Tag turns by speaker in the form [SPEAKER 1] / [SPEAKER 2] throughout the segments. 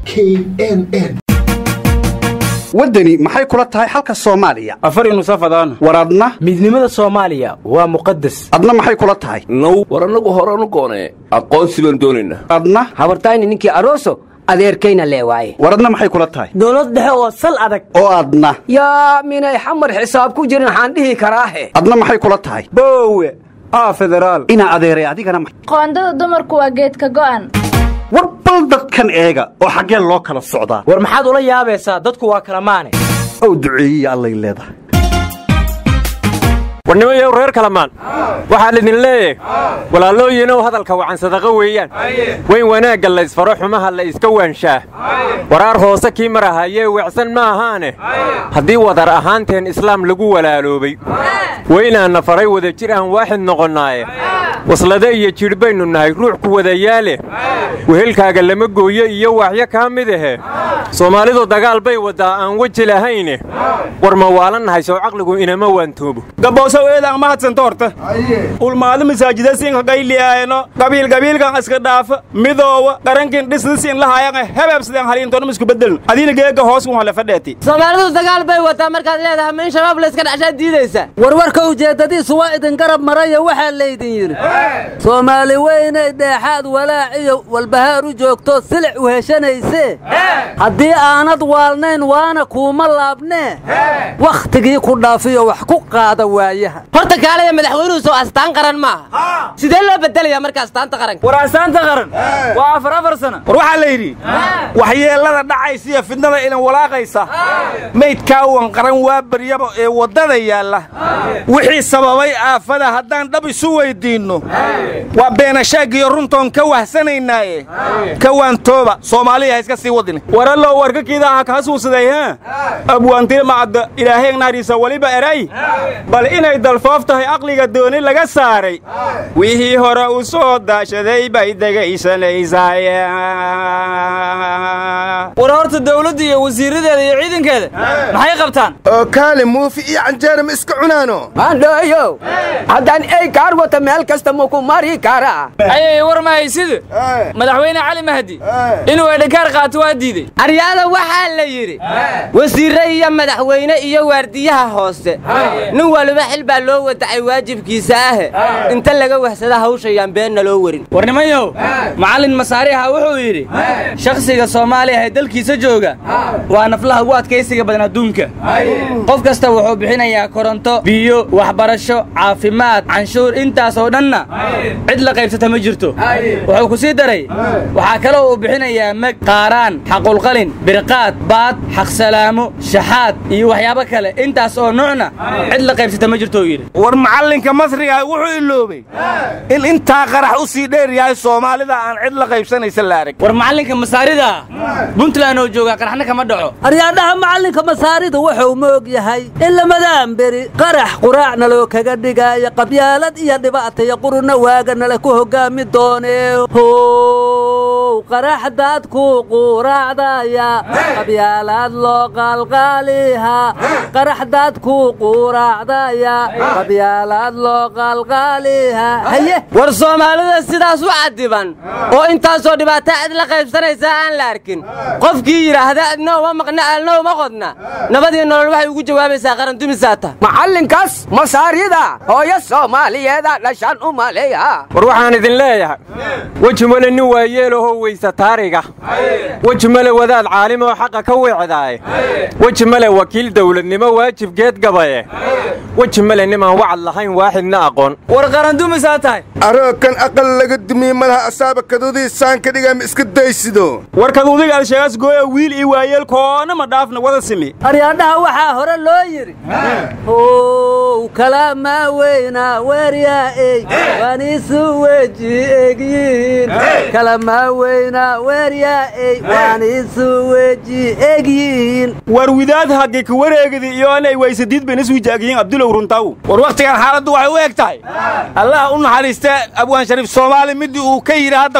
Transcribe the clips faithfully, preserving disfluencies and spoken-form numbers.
[SPEAKER 1] K N N
[SPEAKER 2] wadani maxay kula tahay halka Soomaaliya
[SPEAKER 3] afari nusafadaan
[SPEAKER 2] waradna
[SPEAKER 3] midnimada Soomaaliya waa muqaddas
[SPEAKER 2] adna maxay kula tahay
[SPEAKER 4] no waranagu horanu goone aqoonsi baan doonayna
[SPEAKER 2] adna
[SPEAKER 5] habartayni ninkii arooso adeerkayna leewaaye
[SPEAKER 2] waradna maxay kula tahay
[SPEAKER 3] dawlad dhexe oo sal adag
[SPEAKER 2] oo adna
[SPEAKER 5] yaa minay xamar xisaab ku jirin waxaan dhihi karaahe
[SPEAKER 2] adna maxay kula tahay
[SPEAKER 3] boowe aa federaal
[SPEAKER 2] ina adeeray adigana
[SPEAKER 6] qoondada dumarku waa geedka go'an
[SPEAKER 2] warbal dadkan eega oo xageen loo kala socdaa
[SPEAKER 3] war maxaad ula yaabaysaa dadku waa kala maane
[SPEAKER 2] oo duceeyay allay leedahay
[SPEAKER 7] warnimayo reer kalamaan waxa lidin leeyahay walaalooyinoo hadalka wacan sadaqa weeyaan weyn wanaaga la isfaro xumaha la iska waanshaa waraar hoose kii marahayee wacsan ma ahaane haddii wadar ahaanteen islaam lagu walaaloobay weynaanna faray wada jir aan waaxid noqonnaaye waslade iyo jidh baynu nahay ruux ku wadayaale wehelkaaga lama gooyo iyo waaxyo kaa mid ahe soomaalidu dagaal bay waddaa aan weji lahayne war ma waalannahay soo caqligu inama waantoobo
[SPEAKER 3] weedaan ma hadsan toorta ulmaadu masaajida siin ka qayliyaayno qabiil qabiilkan iska dhaafa midoowa qarankin dhisna siin la haayaan hebeb sidaan haliintoon isku bedelno adiina geega hoos ku hala fadheeti
[SPEAKER 8] Soomaalidu dagaal bay wataa markaad leedahay min shabaab la iska dhaxshaa diidaysa
[SPEAKER 5] warwarka ujeedadiisu waa idin garab maraya waxa leedin yiri Soomaali weynay dheexaad walaaciyo walbahaar u joogto silic u heshanayse haddii aanad waalnayn waana kuuma laabnee waqtigii ku dhaafiyo wax ku qaada waaya
[SPEAKER 8] horta kaalaya madaxweynuhu soo astaan qaran ma sidee loo bedelayaa marka astaanta qaranka
[SPEAKER 3] war astaanta qaran waa afar afar sano war waxa la yiri waxyeelada dhacaysiya fidnada inaan walaaqaysa meydka wan qaran waa baryaba ee wadada yaala wixii sababay aafada haddaan dhab isu weydiino waa beenashaag iyo runtoon ka wahsanaynaaye ka waan tooba Soomaaliya iska sii wadin waralo warka kiidaha ka hasuusaday ha abwaantir maad ilaahay naarisa waliba eray bal inay dalfoof tahay aqliga dooni laga saaray wixii hore u soo daashaday bay dagaysanaysaa war horta dawladda iyo wasiiradeeda iyo ciidankeeda maxay qabtaan
[SPEAKER 9] oo kaale muufi iyo canjeer ma iska cunaano
[SPEAKER 5] maandhayo haddaan ay kaar wata meel kasta ma ku mari karaa
[SPEAKER 10] ayay war ma haysid madaxweyne cali mahdi inuu edhikaar qaato waa diiday
[SPEAKER 8] aryaada waxaa la yiri wasiirre iyo madaxweyne iyo waardiyaha hoose nin walba xil baa loo wadacay waajibkiisa ah inta laga wahsada hawshayaan beenna loo warin
[SPEAKER 10] warnimayo macallin masaariha wuxuu yiri shakhsiga Soomaaliya ee dalkiisa jooga waa naflaha ugu adkaysiga badan adduunka qof kasta wuxuu bixinayaa koronto biyo waxbarasho caafimaad canshuur intaas oo dhanna cid la qaybsata ma jirto wuxuu ku sii daray waxa kale oo uu bixinayaa mag qaaraan xaqul qalin birqaad baad xaq salaamo shaxaad iyo waxyaabo kale intaas oo nuucna cid la qaybsata ma jirto yiri
[SPEAKER 3] war macallinka masriga wuxuu iloobay in inta qarax u sii dheer yahay Soomaalida aan cid la qaybsanaysan la arag
[SPEAKER 10] war macallinka masaarida Puntland oo jooga qaraxna kama dhaco
[SPEAKER 5] aryaadaha macallinka masaarida wuxuu moog yahay in la madaan bari qarax quraacna loo kaga dhigay qabyaalad iyo dhibaato iyo quruna waagana la ku hogaami doonee hoo qarax dad ku quraacdaya qabyaalad loo qalqaaliha qarax dad ku quraacdaya qabyaalad loo qalqaaliha haye
[SPEAKER 8] war Soomaalida sidaas u cadiban oo intaas oo dhibaato cid la qaybsanaysa aan la arkin qofkii yiraahda adna uma maqna alna uma qodna nabadii nolol waxay ugu jawaabaysaa qaran dumisaata
[SPEAKER 5] macallinkaas masaarida hooyo Soomaaliyeeda dhashan u maleeya
[SPEAKER 7] war waxaan idin leeyahay waji male nin waayeelaho weysa taariga waji male wadaad caalim oo xaqa ka weecdaay waji male wakiil dawladnimo waajib geed gabaye waji male niman wacad lahayn waaxidna aqoon
[SPEAKER 10] war qaran dumisaata
[SPEAKER 9] arookan aqal laga dumiyay madaxa asaaba kadudii saan ka dhigay iska daysido
[SPEAKER 3] war kadudiga al sheegas gooyo wiil iyo waayeel koona ma dhaafna wada simi
[SPEAKER 5] aryaadaha waxa hore loo yiri oo kalaama weyna wariya ay wanisu waji egyin kalaama weyna wariya ay wanisu waji egyin
[SPEAKER 3] war widaad hagge ku wareegdi iyo anay waysadid benis wijaagin Abdullah runtaw war waqtigan xaaladdu waxay u egtahay Allah u naxariista abwaan Sharif Soomaali mid uu ka yiraahdo ka hor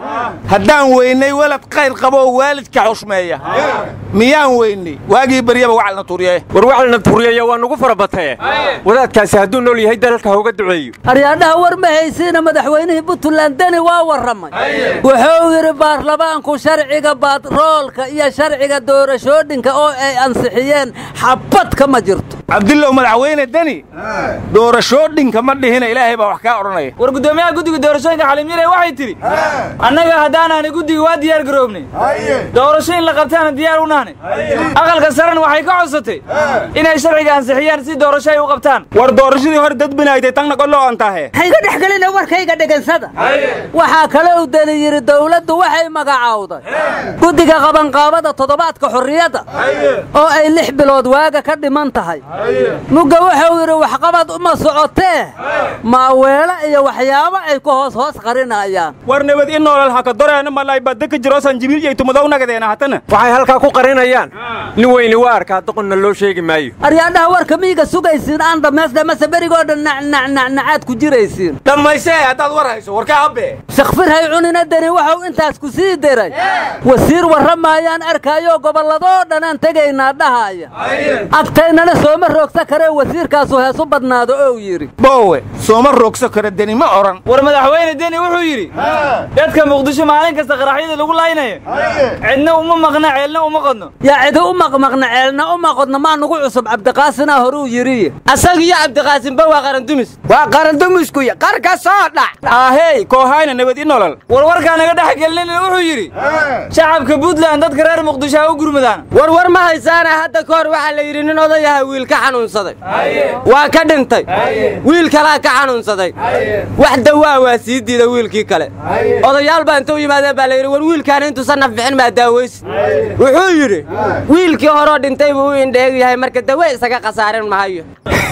[SPEAKER 3] haddaan weynay walad qayr qabo oo waalidka xushmeeya miyaan weynay waagii baryaba wacalna tuuriye
[SPEAKER 7] war wacalna tuuriye waa nagu farabatay wadaadkaasi hadduu nool yahay dalka hooga duceeyo
[SPEAKER 5] aryaadaha war ma haysiina madaxweynihii Puntland dani waa waramay wuxuu yiri baarlamaanku sharciga baadroolka iyo sharciga doorashooyinka oo ay ansixiyeen xabad kama jirto
[SPEAKER 3] cabdillah madaxweyne dani doorashooyinka ma dhihina ilaahay baa wax ka oranaya
[SPEAKER 10] war gudoomiyaha guddiga doorashooyinka xalimire waxay tiri annaga haddaanaan guddiga waa diyaar garoobnay doorashooyin la qabtaana diyaar u nahnay aqalka saran waxay ka codsatay inay sharciga ansixiyaan si doorasho ay u qabtaan
[SPEAKER 3] war doorashadii hore dad binaaytay tagna qolo aan tahay
[SPEAKER 5] hayga dhaxgalina warkayga dhagansada waxa kale uu dani yiri dawladdu waxay magacaawday guddiga qabanqaabada toddobaadka xorriyada oo ay lix bilood waaga ka dhiman tahay muga wuxuu yiri wax qabad uma socotee maaweela iyo waxyaabo ay ku hoos hoos qarinayaan
[SPEAKER 3] war nabad in noolal haka doreena malay badda ka jiro sanjibil iyo tumadow nagadeena hatana
[SPEAKER 7] waxay halka ku qarinayaan nin weyni waa arkaa doqonna loo sheegi maayo
[SPEAKER 5] aryaadaha warka miiga sugaysiin aan dhameysna ma sabarigooda nacnacnacaad ku jiraysiin
[SPEAKER 3] dhameysay hadaad war hayso warka abbe
[SPEAKER 5] shaqfir hay cunina dani wuxuu intaas ku sii diray wasiir waramayaan arkaayo goboladoo dhanaan tagaynaa dhahaya agtaynana sooma roogsa kare wasiirkaasu heesu badnaado oo yiri
[SPEAKER 3] boowe sooma roogsa kare dani ma oran
[SPEAKER 10] war madaxweyne dani wuxuu yiri dadka muqdisho maalin kasta qaraxyada lagu laaynayo cidna uma maqna ceelna uma qodno
[SPEAKER 5] yaa cid u maqmaqna ceelna uma qodno ma nagu cusub cabdiqaasina horuu yiri
[SPEAKER 8] asaga iyo cabdiqaasin ba waa qaran dumis
[SPEAKER 1] waa qaran dumisku ya qarka soo dhac
[SPEAKER 3] ahey koohayna nabad in nolol
[SPEAKER 10] war warka naga dhex gelin wuxuu yiri shacabka Puntland dadka reer muqdisho u gurmadaan
[SPEAKER 8] war war ma haysaana hadda koor waxa la yiri nin odayaha wiil ka xanuunsaday waa ka dhintay wiil kale ka xanuunsaday wax dawaa waa sii diiday wiilkii kale odayaal baa intuu yimaadeen baa la yiri war wiilkaan intuu sanaf bixin ma daaweys wuxuu yiri wiilkii hore dhintay buu indheeg yahay marka dawe isaga qasaarin maayo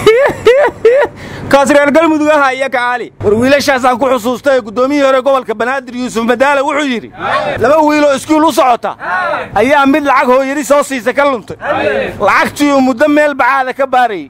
[SPEAKER 3] kaasreer galmudug ah ayaa ka ali war wiilashaas aan ku xusuustay gudoomiyihii hore gobolka Banaadir Yuusuf Madaale wuxuu yiri laba wiil oo iskuul u socota ayaa mid lacag hooyadii soo siisay ka luntay lacagtii muddo meel bacaada ka baaray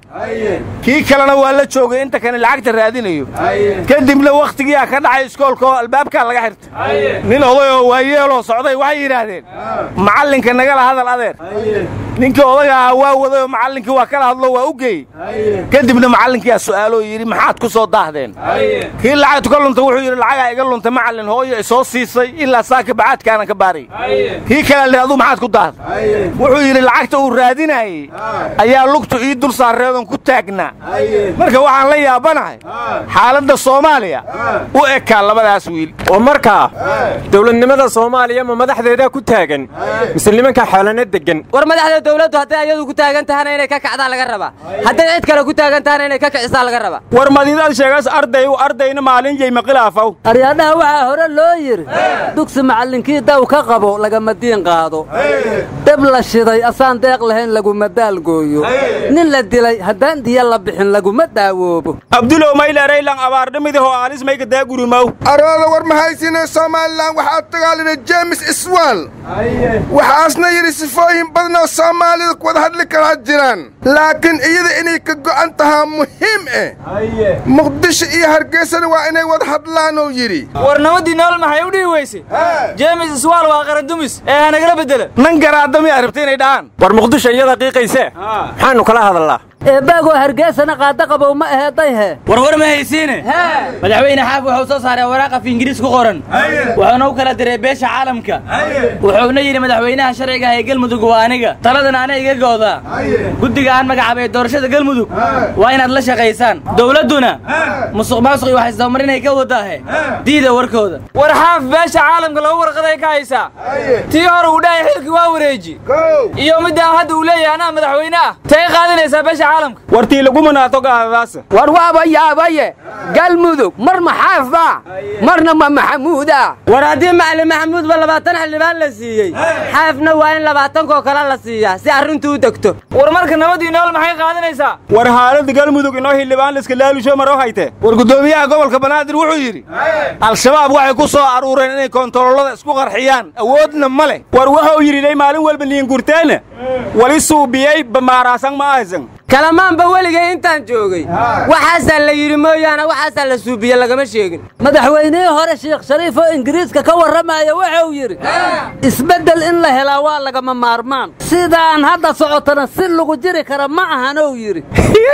[SPEAKER 3] kii kalena waa la joogay inta kan lacagta raadinayo kadibna waqtigii ka dhacay iskoolka albaabka laga xirtay nin oday oo waayeelo socday waxay yiraahdeen macallinka naga la hadal adeer ninka odaga waa waday macallinkii waa kala hadlo waa u geey kadibna macallinkii su'aalo yiri maxaad ku soo daahdeen kii lacagtu ka luntay wuxuu yiri lacaga iga luntay macallin hooyo soo siisay ilaa saaka bacaadkaana ka baaray kii kale leedu maxaad ku daahday wuxuu yiri lacagta uu raadinayay ayaa lugtu ii dul saareedan ku taagna marka waxaan la yaabanahay xaaladda Soomaaliya u ekaa labadaas wiil
[SPEAKER 7] oo marka dawladnimada Soomaaliya ma madaxdeeda ku taagan muslimanka xaalanad degan
[SPEAKER 8] war madaxda dawladdu haday ayadu ku taagan tahay inay ka kacda laga rabaa haday cid kale ku taagan tahay inay ka kacisa laga rabaa
[SPEAKER 3] war madiidad sheegas arday u ardayna maalin jey ma khilaafaw
[SPEAKER 5] aryaadaha waxa hore loo yiri dugsi macallinkii daw ka qabo laga madiin qaado dab la shiday asaan deeq lahayn lagu madaal gooyo nin la dilay hadaan diya la bixin lagu ma daawoobo
[SPEAKER 3] abdulo mayleeray lan abaardimidi oo aalis mayga daagurimaw
[SPEAKER 9] arooda war ma haysiinay Soomaaliland waxa tagaalina James Iswal waxaasna yiri sifooyin badan oo Soomaalida ku wada hadli kara jiraan laakiin iyada inay ka go'an tahay muhiim ah muqdisho iyo hargeysa waa inay wada hadlaan oo yiri
[SPEAKER 10] war nabadii nool maxay u dhiiweysay James Iswal waa qaran dumis ee hanagala bedela
[SPEAKER 3] nan garaadami arabtay inay dhahan
[SPEAKER 7] war muqdisho iyada qiiqayse maxaanu kala hadalnaa
[SPEAKER 5] eebaago hargeysana qaada qabow ma aheeday he
[SPEAKER 10] war war ma haysiine madaxweyne xaaf wuxuu soo saaray waraaq af Ingiriis ku qoran wuxuuna u kala diray beesha caalamka wuxuuna yiri madaxweynaha sharciga ee Galmudug waa aniga taladan ana iga gooda guddiga aan magacaabay doorashada Galmudug waa inaad la shaqeysaan dawladuna musuqmaasuq waxay soo marinay ka wadaahay diida warkooda war xaaf beesha caalamka loo warqaday ka haysa tii hore u dhaay xilki waa wareeji iyo midda hadda uu leeyahay ana madaxweynaha tay qaadanaysa beesha
[SPEAKER 3] wartii lagu manaato gaadaas
[SPEAKER 1] war waaba yaabaye Galmudug mar maxaafa marna ma Maxamuuda
[SPEAKER 8] war hadii macallin Maxamuud ba labaatan xildhibaan la siiyay xaafna waa in labaatan koo kala la siiyaa si arrintu u degto
[SPEAKER 10] war marka nabadii nool maxay qaadanaysaa
[SPEAKER 3] war xaaladda Galmudug inoo xildhibaan iska laalusho maro hayte war gudoomiyaha gobolka Banaadir wuxuu yiri al-shabaab waxay ku soo aruureen inay kontaroolada isku qarxiyaan awoodna ma leh war wuxuu yiri maalin walba liin gurteena wali suubiyay bamaaraasan ma aysan
[SPEAKER 8] kalamaanba weligay intaan joogay waxaasaa la yidhi mooyaane waxaasaa la suubiye lagama sheegin
[SPEAKER 5] madaxweynihii hore sheekh shariif oo ingiriiska ka warramaya wuxuu yidhi isbeddel in la helaa waa lagama maarmaan sidaan hadda socotana si lagu jiri kara ma ahanuu yidhi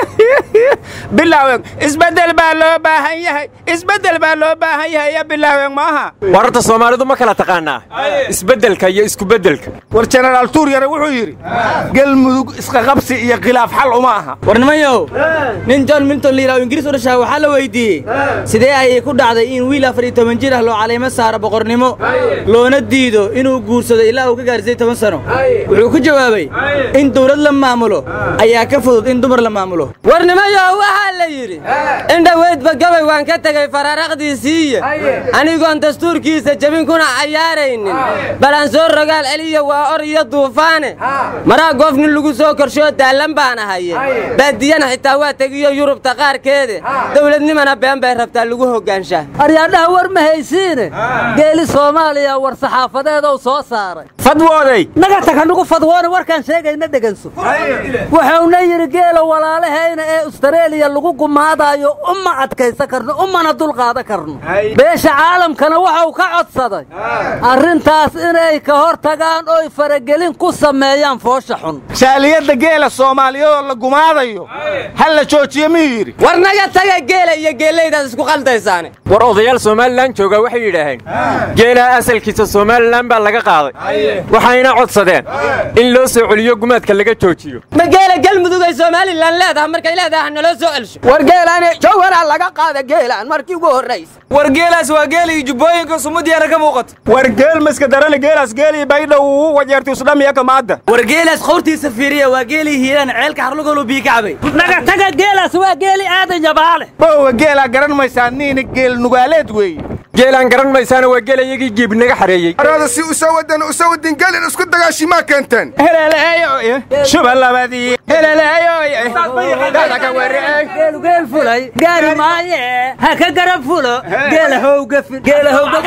[SPEAKER 3] bilaawen isbeddel baa loo baahan yahay isbeddel baa loo baahan yahay ya bilaawen maaha
[SPEAKER 7] wararta Soomaalidu ma kala taqaanaa isbeddelka iyo isku beddelka
[SPEAKER 3] war General Tuuryare wuxuu yidhi galmudug isqa qabsi iyo khilaaf xal uma aha
[SPEAKER 10] warnimayow nin John Milton liiraa Ingiriis u dhashay waxa la weydiiyey sidee ayay ku dhacday in wiil afar iyo toban jir ah loo caleemo saaro boqornimo loona diido inuu guursado ilaa uu ka gaarsay toban sano wuxuu ku jawaabay in dawlad la maamulo ayaa ka fudud in dumar la maamulo
[SPEAKER 8] warnimayow waxa la yidhi in dhaweydba gabay waan ka tagay faraaraqdiisii anigoon dastuurkiisa jabin kuna cayaaraynin balaan soo rogaal celiya waa or iyo duufaane maraa goofnin lagu soo korsho daalan baan ahaye baadiyana xitaa waa tegiyo yurubta qaarkeeda dawladnimana been bay rabtaa lagu hogaanshaa
[SPEAKER 5] aryaadhaha war ma haysiine geeli Soomaaliya war saxaafadeed oo soo saaray
[SPEAKER 3] fadwooday
[SPEAKER 5] naga taganugu fadwoona warkaan sheegayna dhaganso wuxuuna yiri geela walaalahayna ee Australia lagu gumaadayo umma adkaysa karno ummana dul qaada karno beesha caalamkana waxa uu ka codsaday arrintaas inay ka hor tagaan oo faragelin ku sameeyaan foosha xun
[SPEAKER 3] shaaliyada geela Soomaaliya la gumaadayo hal la joojiyo miiri
[SPEAKER 8] war naga taga geela iyo geelayda isku qaldaysaan
[SPEAKER 7] war odayaal Soomaaliland jooga waxay yiraahdeen geela asalkiisa Soomaaliland baa laga qaaday waxayna codsadeen in loo soo celiyo gumaadka laga joojiyo
[SPEAKER 8] ma geela galmudug ay Soomaaliland leedahay markay leedahay naloo soo celsho
[SPEAKER 1] war geelaan jawhara laga qaada geelaan markii ugu horeysay
[SPEAKER 10] war geelaas waa geeli jubbooyinka sumadiyaana ka muuqato
[SPEAKER 3] war geel maska daran geelaas geeli baydhow wajeertii isdhamiya kamaada
[SPEAKER 10] war geelaas qoortiisa fiiriya waa geeli hiiraan ceelka xarlugolu bii kacbay
[SPEAKER 5] naga taga geelaas waa geeli aadan jabaale
[SPEAKER 3] boo geela garan maysaa niin geel nugaaleed weey
[SPEAKER 7] geelaan garan maysaana waa geelayagii jiib naga xareeyay
[SPEAKER 9] arada si u soo wadan u soo wadin gelin isku dagaashi ma keentan
[SPEAKER 3] helaleeyo shubalabadii helaleeyo dadka waree
[SPEAKER 5] geel geel fulay gaari maaye ha ka garan fulo geel howga geel howga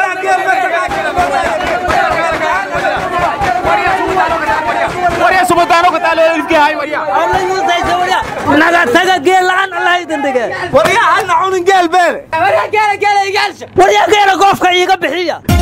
[SPEAKER 3] wariya subutaano ka taalo ilki hay wariya
[SPEAKER 5] alla yusaysa wariya naga taga geel aan Allah idin dhige
[SPEAKER 3] wariya hal cunin geel beer
[SPEAKER 8] wariya geel geel igaalsha
[SPEAKER 5] wariya geel goofka iiga bixiya